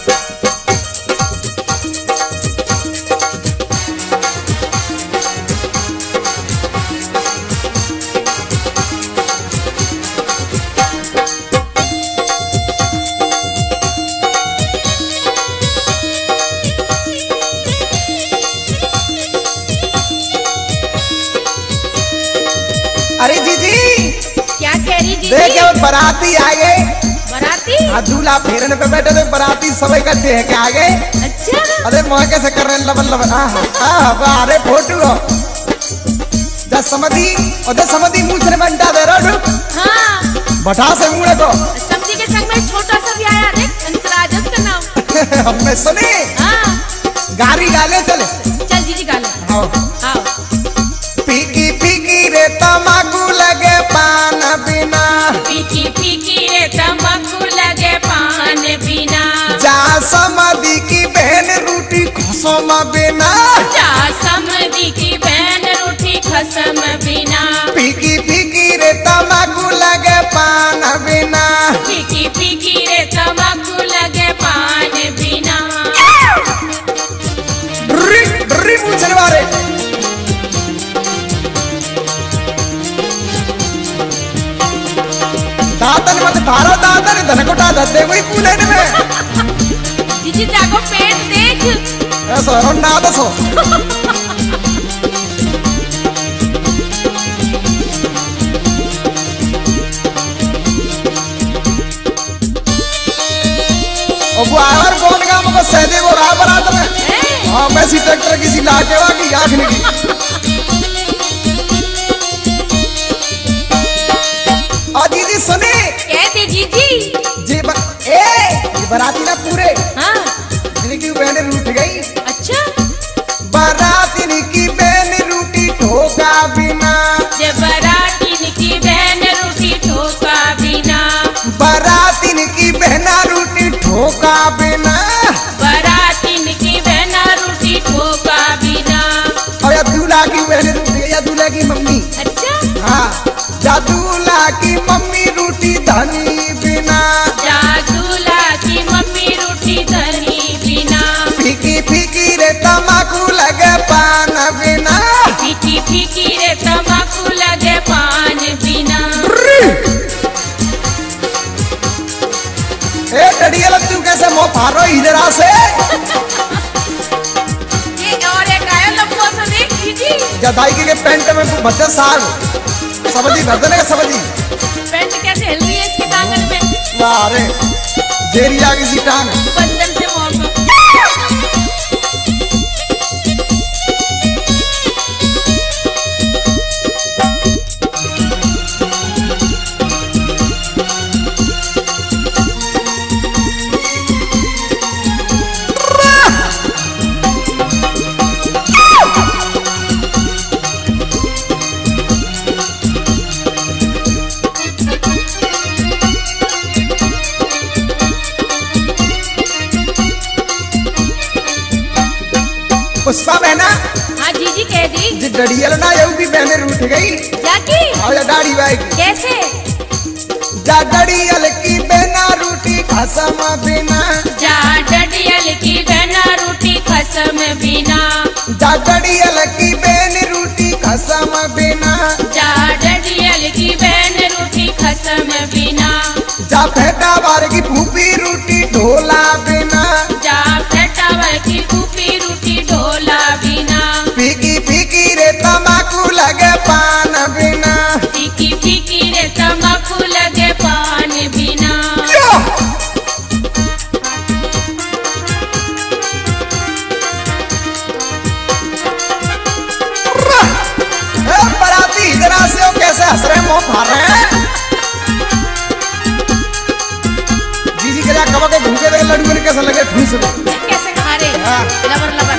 अरे जीजी क्या कह रही जी? देख बाराती आ गए। बाराती? दूल्हा फेरने पे बैठे थे, बाराती सब इकट्ठे है क्या आ गए? अच्छा। अरे मोह कैसे कर रहे हैं लबन लबन। अरे फोटो जा समझी और समझी मुझे बंटा दे रहा। हाँ बटा से मुड़े को समझी के संग में छोटा सा भी आया देख, अंतराज उसका नाम। हमने सुनी। हाँ गाड़ी गाले चले। चल जीजी गाले। हाँ हाँ पीकी पीकी रे तमाकू लगे पान बिना। पीकी पीकी रे तम्बाकू लगे पान बिना। जा समधी की बहन रूटी खसम बिना। जा समधी की बहन रूठी खसम बिना। पीकी पीकी रे तमाकू लगे पान बिना। पीकी पीकी रे तम्बाकू लगे पान बिना। डर्री डर्री पूछने वाले दातन मत धारा दातन धन कोटा दे वही कूलेन में। जीजी जागो पेट देख। ऐसा रोना दसो। अब वो आवर कौन का मुझे सहदे वो राह बरात में। हाँ मैं सी ट्रैक्टर किसी लाटेवा की आँख निकली। दीदी सुने कहते जीजी जी बराती ना पूरे। हाँ इनकी बहन रूठ गई। अच्छा। बराती की बहन रूटी ठोका बिना। जे बराती की बहन रूठी ठोका बिना। बराती की बहना रूटी ठोका बिना। बराती की बहन रूठी ठोका बिना। और या दूल्हा की बहन रूठी या दूल्हा की मम्मी। अच्छा। हाँ या दूल्हा की मम्मी रूटी धनी बिना। जा दूल्हा की मम्मी रूठी धनी बिना। फीकी फीकी रे तमाकू लगे पान बिना। फीकी फीकी रे तम्बाकू लगे पान बिना। ए डड़िया लग तू कैसे मुंह फारो इधरा से। ये और एक आया लंबा सा देख जीजी। जदाई के पेंट में भद्दे साग समझी भद्दने का समझी। पेंट कैसे हिल रही है इसके टांगन में। वाह रे जेरिया की सी टांग। बंधन से मोड़ को। पुष्पा बहना। हाँ जीजी कह दी। जी डड़ियल ना यू भी बहने रूठ गई। जाकी और या दाढ़ी बाई की। कैसे? जा डड़ियल की बहना रूटी खसम बिना। जा डडियल की बहना रूठी खसम बिना। जा डड़ियल की बहन रूटी खसम बिना। जा डडियल की बहन रूठी खसम बिना। जा फेटा बार की फूफी रूटी ढोला बिना। जा फेटावर की फूफी रूठी ढोला बिना। फीकी फीकी रे तमाकू लगे पान बिना। फीकी फीकी रे तम्बाकू लगे पान बिना। बराती इधरा से हो कैसे हंस रहे मुंह फाड़ रहे हैं। जीजी के कब के भूखे देखे लड्डू ने कैसे लगे ठूस में। कैसे खा रहे? हाँ। लबर लबर।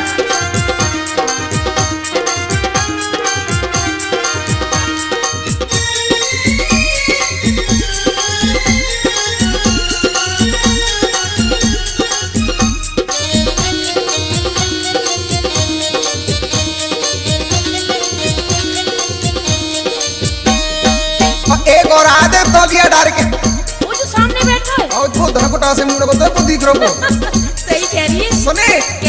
एक और आधे तो दिया डार के। वो जो सामने बैठा है। और वो धनकुटा से मुंह को तो दिख रहा हो।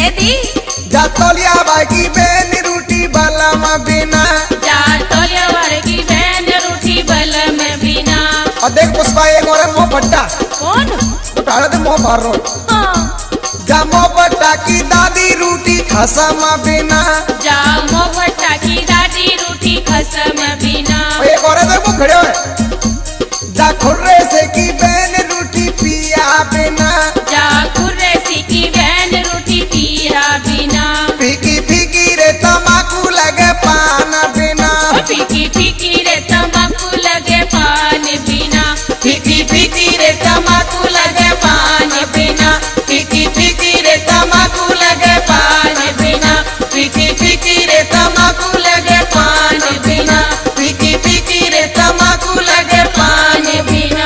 दे दी जा तोलिया बाकी बेन रूटी बलम बिना जा तोलिया वर्गी बहन रूठी बलम बिना। और देख पुष्पा एक और मोह पट्टा कौन उठा दे मोह भर रो जा मोह पट्टा की दादी रूटी खसम बिना जा मोहटा की दादी रूठी खसम बिना। एक और देख वो खड़े हुए जा खुर्रे से की बेन रूटी पिया बिना जा खुर्रे सी की बहन रूठी पिया बिना। फीकी फीकी रे तमाकू लगे पान बिना फीकी फीकी रे तंबाकू लगे पान बिना। फीकी फीकी रे तमाकू लगे पान बिना फीकी फीकी रे तमाकू लगे पान बिना फीकी फीकी रे तमाकू लगे पान बिना फीकी फीकी रे तमाकू लगे पान बिना।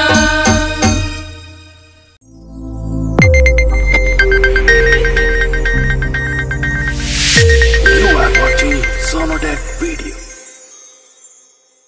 You are watching Sonodeck Video.